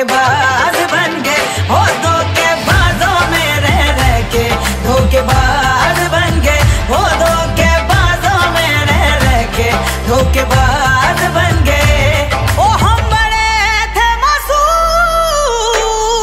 धोखेबाज बन गए हो, धोखेबाजों में रह के धोखेबाज बन गए हो, धोखेबाजों में रह के धोखेबाज बन गए। ओ हम बड़े थे मासूम,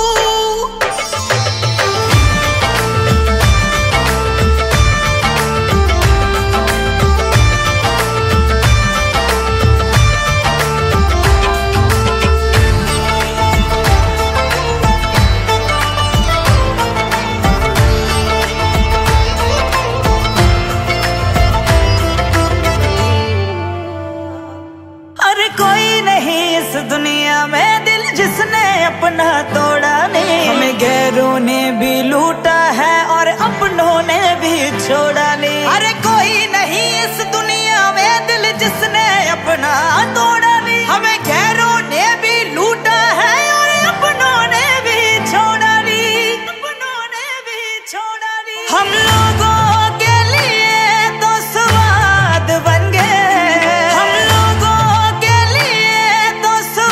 कोई नहीं इस दुनिया में दिल जिसने अपना तोड़ा नहीं। हमें गैरों ने भी लूटा है और अपनों ने भी छोड़ा नहीं। अरे कोई नहीं इस दुनिया में दिल जिसने अपना तोड़ा नहीं। हमें गैरों ने भी लूटा है और अपनों ने भी छोड़ा नहीं, अपनों ने भी छोड़ा नहीं। हम लोगों के लिए तो स्वाद बन गए,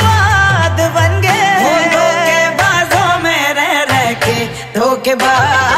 धोखेबाज